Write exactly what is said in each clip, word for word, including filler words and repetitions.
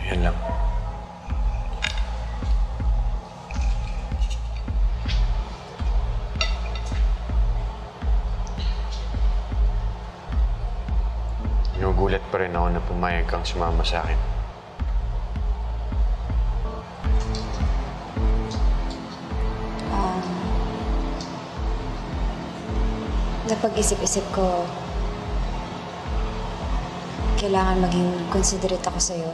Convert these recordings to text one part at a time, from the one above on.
Yan lang. Nagugulat pa rin ako na pumayag kang sumama sa akin. Um, napag-isip-isip ko, kailangan maging considerate ako sa'yo.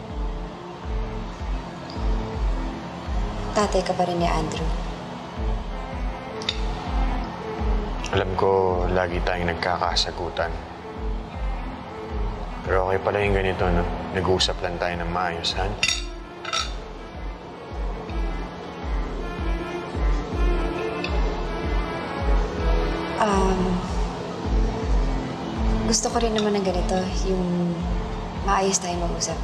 Tatay ka pa rin ni Andrew. Alam ko, lagi tayong nagkakasagutan. Pero okay pala yung ganito, no? Nag-uusap lang tayo ng maayos, Han. Um, gusto ko rin naman ng ganito, yung maayos tayo mag-usap.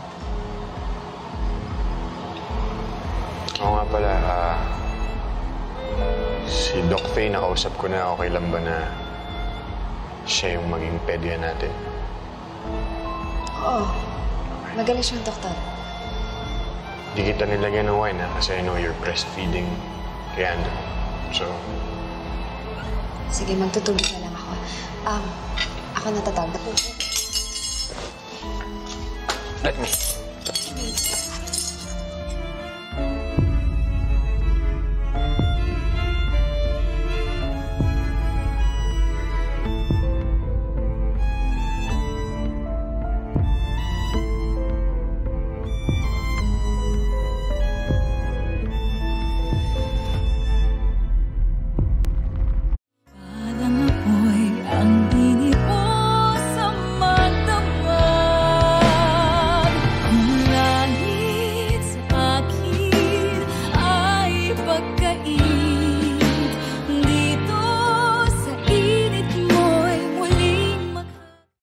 Oo nga pala, ah... si Doc Faye, nakausap ko na okay lang ba na siya yung maging pedya natin? Oo. Magaling siyang doktor. Di kita nilagyan ng wine, ha? Kasi I know you're breastfeeding kay Andrew. So... Sige, magtutubig na lang ako. Um, ako natatawag. Let me. Please.